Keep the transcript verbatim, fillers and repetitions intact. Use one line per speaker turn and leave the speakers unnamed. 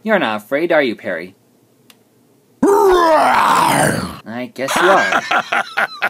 You're not afraid, are you, Perry? I guess you are.